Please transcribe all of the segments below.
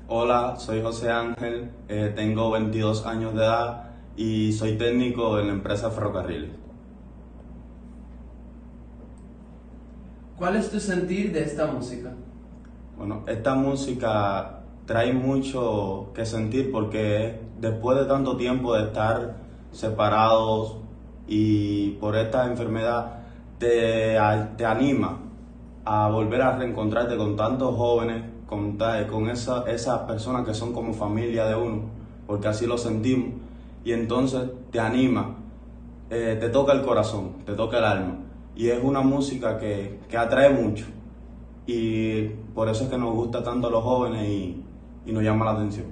Hola, soy José Ángel, tengo 22 años de edad y soy técnico en la empresa Ferrocarril. ¿Cuál es tu sentir de esta música? Bueno, esta música trae mucho que sentir porque después de tanto tiempo de estar separados y por esta enfermedad te anima a volver a reencontrarte con tantos jóvenes, con esas personas que son como familia de uno, porque así lo sentimos, y entonces te anima, te toca el corazón, te toca el alma, y es una música que atrae mucho, y por eso es que nos gusta tanto a los jóvenes y nos llama la atención.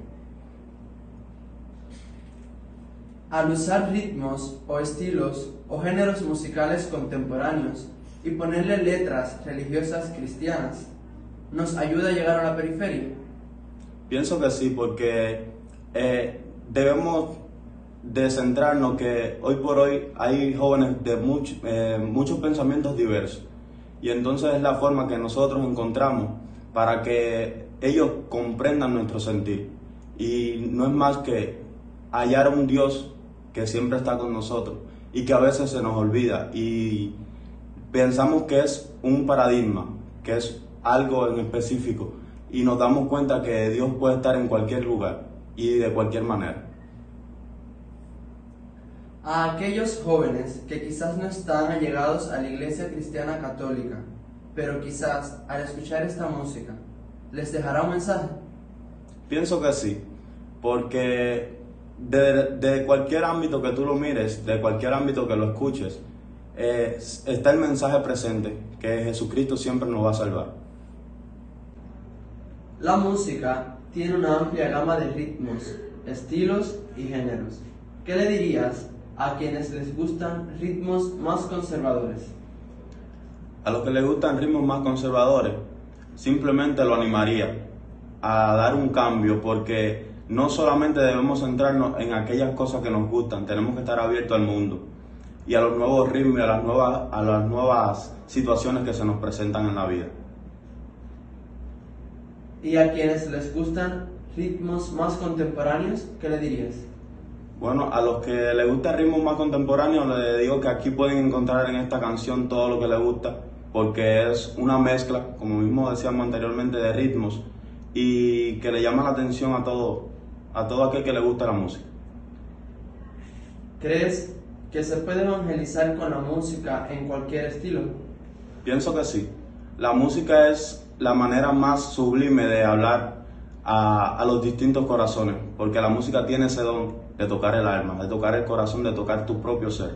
Al usar ritmos o estilos o géneros musicales contemporáneos y ponerle letras religiosas cristianas, ¿nos ayuda a llegar a la periferia? Pienso que sí, porque debemos de centrarnos que hoy por hoy hay jóvenes de muchos pensamientos diversos, y entonces es la forma que nosotros encontramos para que ellos comprendan nuestro sentir, y no es más que hallar a un Dios que siempre está con nosotros y que a veces se nos olvida y pensamos que es un paradigma, que es algo en específico, y nos damos cuenta que Dios puede estar en cualquier lugar y de cualquier manera. A aquellos jóvenes que quizás no están allegados a la Iglesia Cristiana Católica, pero quizás al escuchar esta música, ¿les dejará un mensaje? Pienso que sí, porque de cualquier ámbito que tú lo mires, de cualquier ámbito que lo escuches, está el mensaje presente, que Jesucristo siempre nos va a salvar. La música tiene una amplia gama de ritmos, estilos y géneros. ¿Qué le dirías a quienes les gustan ritmos más conservadores? A los que les gustan ritmos más conservadores, simplemente lo animaría a dar un cambio, porque no solamente debemos centrarnos en aquellas cosas que nos gustan, tenemos que estar abiertos al mundo y a los nuevos ritmos y a las nuevas situaciones que se nos presentan en la vida. ¿Y a quienes les gustan ritmos más contemporáneos, qué le dirías? Bueno, a los que les gusta ritmos más contemporáneos, les digo que aquí pueden encontrar en esta canción todo lo que les gusta, porque es una mezcla, como mismo decíamos anteriormente, de ritmos, y que le llama la atención a todo aquel que le gusta la música. ¿Crees que se puede evangelizar con la música en cualquier estilo? Pienso que sí. La música es la manera más sublime de hablar a los distintos corazones, porque la música tiene ese don de tocar el alma, de tocar el corazón, de tocar tu propio ser.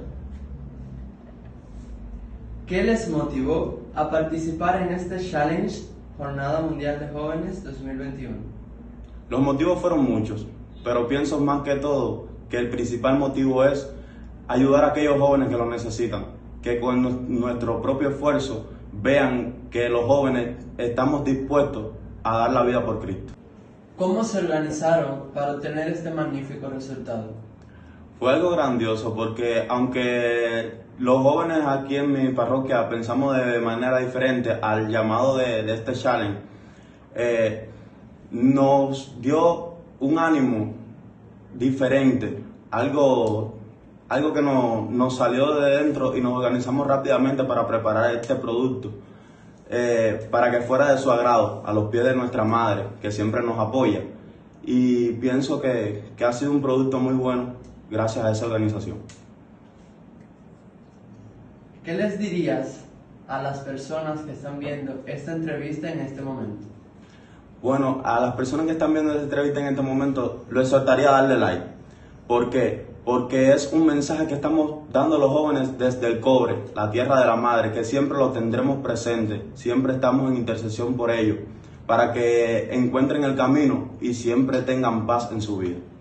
¿Qué les motivó a participar en este Challenge Jornada Mundial de Jóvenes 2021? Los motivos fueron muchos, pero pienso más que todo que el principal motivo es ayudar a aquellos jóvenes que lo necesitan, que con nuestro propio esfuerzo vean que los jóvenes estamos dispuestos a dar la vida por Cristo. ¿Cómo se organizaron para obtener este magnífico resultado? Fue algo grandioso porque aunque los jóvenes aquí en mi parroquia pensamos de manera diferente al llamado de este challenge, nos dio un ánimo diferente, algo que nos salió de dentro, y nos organizamos rápidamente para preparar este producto, para que fuera de su agrado, a los pies de nuestra madre, que siempre nos apoya. Y pienso que ha sido un producto muy bueno gracias a esa organización. ¿Qué les dirías a las personas que están viendo esta entrevista en este momento? Bueno, a las personas que están viendo esta entrevista en este momento, lo exhortaría a darle like. ¿Por qué? Porque es un mensaje que estamos dando a los jóvenes desde el cobre, la tierra de la madre, que siempre lo tendremos presente, siempre estamos en intercesión por ellos, para que encuentren el camino y siempre tengan paz en su vida.